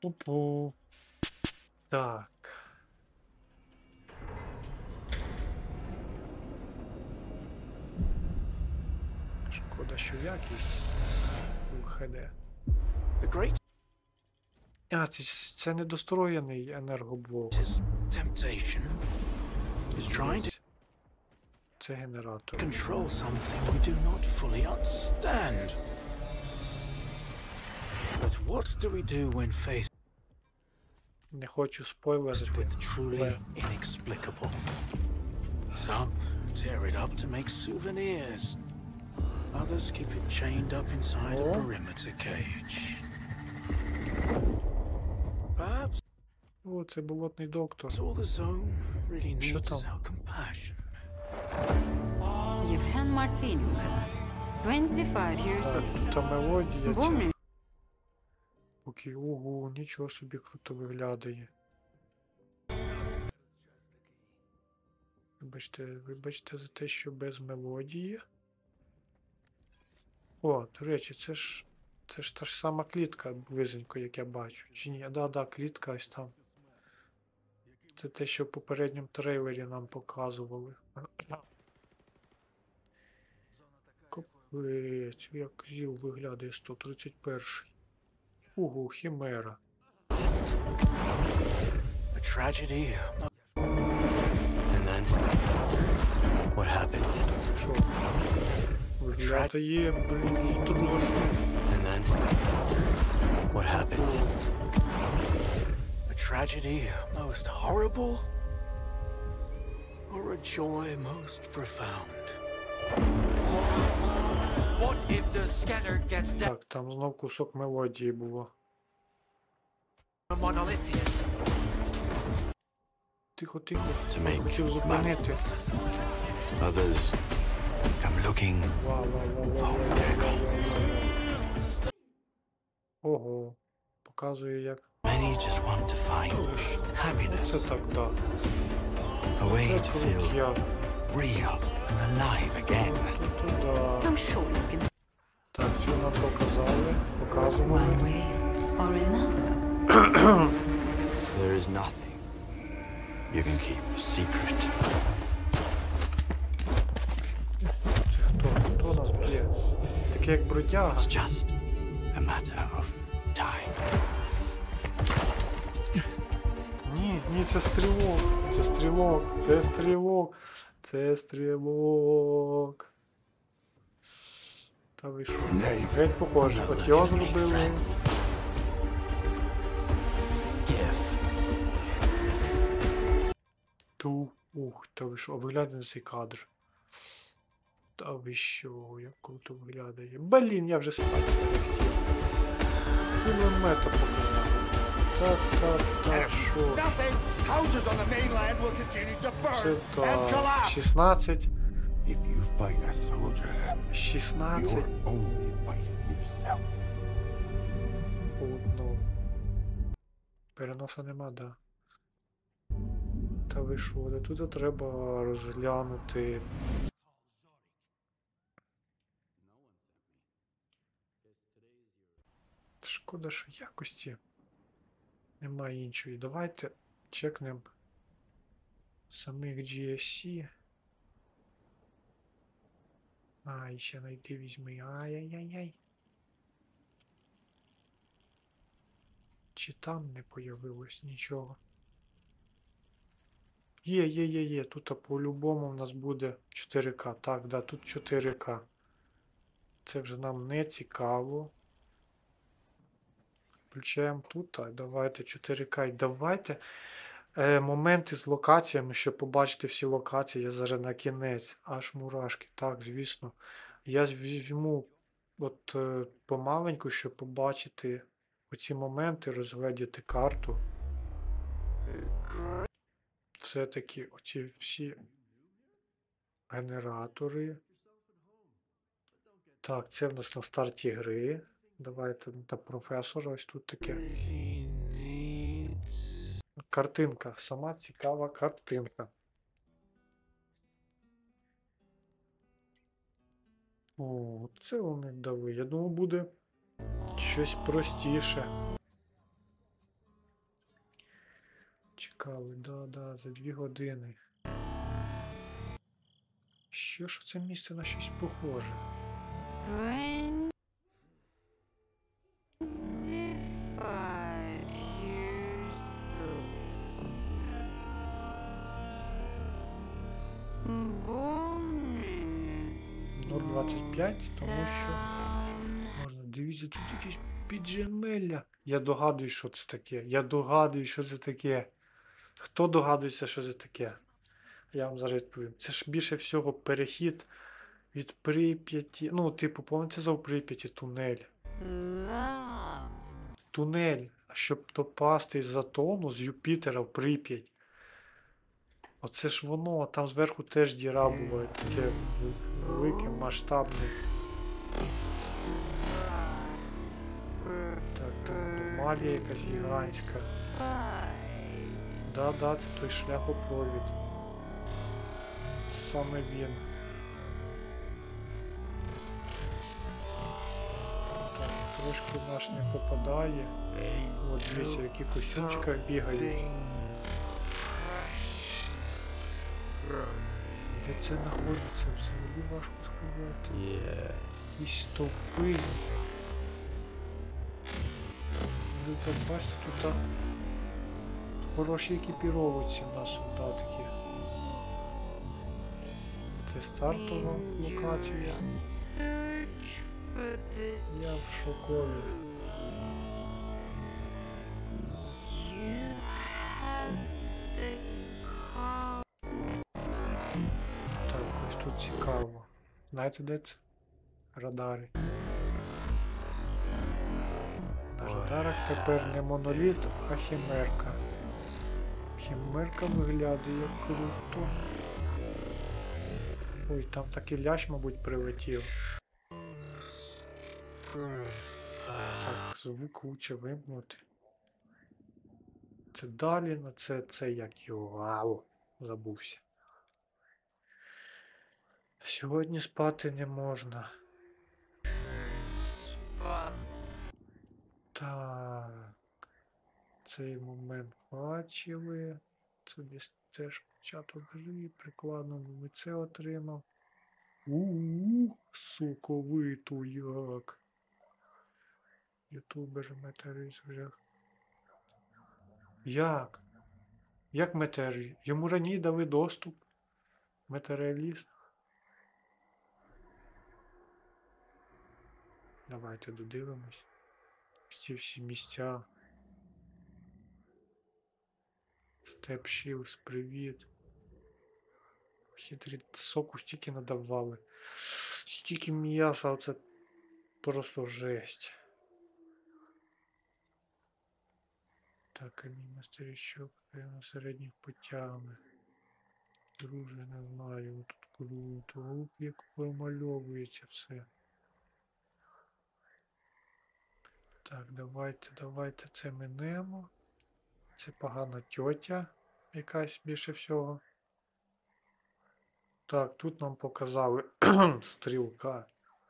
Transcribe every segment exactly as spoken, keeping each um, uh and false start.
Опу. Так. Шкода, що якість у ха де. The great А, це, це недостроєний енергоблок. temptation is trying to Це генератор. control something we do not fully understand. But what do we do when faced Не хочу спойлерити. with truly inexplicable? Some tear it up to make souvenirs. Others keep it chained up inside a Oh. perimeter cage. Perhaps О, це болотний доктор. all the zone really Що needs там? is our compassion. Yevhen Martinenko, twenty-five years Так, old. тут мелодія Born ця. in Окей, ого, нічого собі круто виглядає. Вибачте, вибачте за те, що без мелодії. О, до речі, це ж це ж та ж сама клітка близенько, як я бачу. Чи ні? Да-да, клітка ось там. Це те, що в попередньому трейлері нам показували. Капець, як зіл виглядає сто тридцять перший. Ого, хімера. A tragedy. And then, what happens? Що? Виглядає, блін, страшно. And then, what happens? A tragedy most horrible, or a joy most profound? What if the scanner gets down Так, там знов кусок мелодії було. on Monolithians? Тихо, тихо. To make Хотів зупинити. Others come looking Вау, вау, вау, вау, вау, вау, вау, вау. Ого. Показує як. Many just want to find Це happiness, так, да. a way Це to feel крутяк. real and alive again. Туди. I'm sure you can Так, цю нам показали. Показували. one way or another. There is nothing you can keep secret. Це хто? Хто нас б'є? Таке як бродяга. It's just a matter of time. Ні, ні, це стрілок. Це стрілок. Це стрілок. Це стрілок. Та ви що? Геть похоже. От його зробили. Ту. Ух, та ви що? Виглядає на цей кадр. Та ви що? Як круто виглядає. Блін, я вже спати перехотів. Кілометр показав. Та, та, та, що? Nothing. Houses on the mainland will continue to Це burn and та collapse. шістнадцять. If you fight a soldier, шістнадцять. you're only fighting yourself. Одно. Переноса нема, да. Та ви що, де тут треба розглянути. Шкода, що якості немає іншої. Давайте чекнемо самих джі ес сі. А, і ще знайти візьми. Ай-яй-яй-яй. Чи там не появилось нічого? Є, є, є, є. Тут по-любому в нас буде чотири ка. Так, да, тут чотири ка. Це вже нам не цікаво. Включаємо тут. Так, давайте чотири ка. І давайте е, моменти з локаціями, щоб побачити всі локації. Я зараз на кінець. Аж мурашки. Так, звісно. Я візьму от е, помаленьку, щоб побачити оці моменти, розглядіти карту. Все-таки оці всі генератори. Так, це в нас на старті гри. Давайте на професора. Ось тут таке. Картинка. Сама цікава картинка. О, це вони дали. Я думаю, буде щось простіше. Чекали, да-да, за дві години. Що ж це місце на щось похоже? Twenty-five years bonus. ноль двадцять п'ять, тому що можна. Дивіться, тут якісь підземелля. Я догадуюсь, що це таке. Я догадуюсь, що це таке. Хто догадується, що це таке? Я вам зараз відповім. Це ж більше всього перехід від Прип'яті. Ну, типу, пам'ятаєте за Прип'яті тунель. Love. Тунель, щоб допасти з Затону, з Юпітера в Прип'ять. Оце ж воно, там зверху теж діра буває, таке в- велике, масштабне. Так, так, аномалія якась гігантська. Да-да, це той шляхопровід. Саме він. Так, трошки наш не попадає. От дивіться, в яких костюмчиках бігають. Де це знаходиться? Взагалі важко сказати. Якісь стовпи. Ви так бачите, тут так хороші екіпіровуються в нас солдатики. Це стартова локація. Search for the Я в шокові. you have the call. Так, ось тут цікаво. Знаєте, де це? Радари. На радарах тепер не моноліт, а хімерка. Хімерка виглядає як круто. Ой, там такий лящ, мабуть, прилетів. Так, звук лучше вимкнути. Це далі, на це, це як його. Ау, забувся. Сьогодні спати не можна. Так. Цей момент бачили. Це десь теж початок гри, прикладно ми це отримав. У-у-у, соковито як. Ютубер метеорит вже. Як? Як метеорит? Йому раніше дали доступ. Метеораліст. Давайте додивимось. Ці всі місця. Степ Шілс, привіт. Хитрі соку стільки надавали. Стільки м'яса, оце просто жесть. Так, а мій мастерічок на середніх потягне. Друже, не знаю, тут круто. Ух, як промальовується все. Так, давайте, давайте це минемо. Це погана тьотя якась більше всього. Так, тут нам показали стрілка.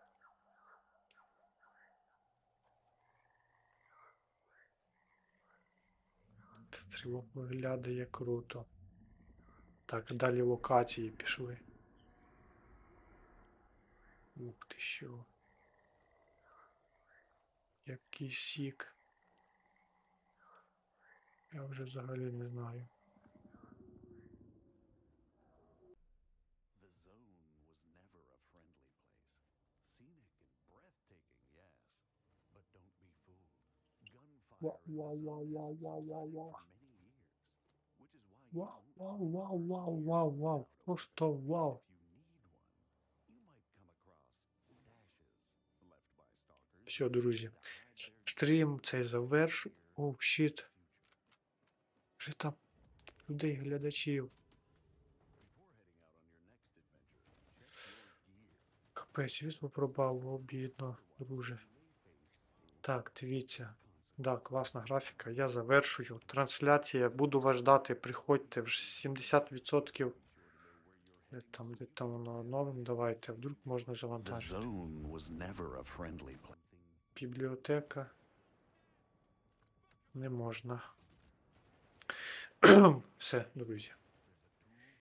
Стрілок виглядає круто. Так, далі локації пішли. Ух ти що. Який сік. Я вже взагалі не знаю. The zone was never a friendly place. Scenic and breathtaking, yes. But don't be fooled. Gunfire Wow, in the wow, wow, zone wow, has wow, wow, subsided wow. for many years, which is why you Вау, won't вау, find вау, one. вау, вау, вау. Просто вау. If you need one, you might come across stashes left by stalkers. Все, друзі. that hide their Стрім цей завершу. here Оу, щит. future. Вже там людей, глядачів. Before heading out on your next adventure, check your gear. Капець, візьму пробав, обідно, друже. Так, дивіться. Да, класна графіка. Я завершую. Трансляція. Буду вас ждати. Приходьте вже сімдесят відсотків. Де там, де там воно новим давайте. Вдруг можна The завантажити. zone was never a friendly place. Бібліотека. Не можна. Все, друзі.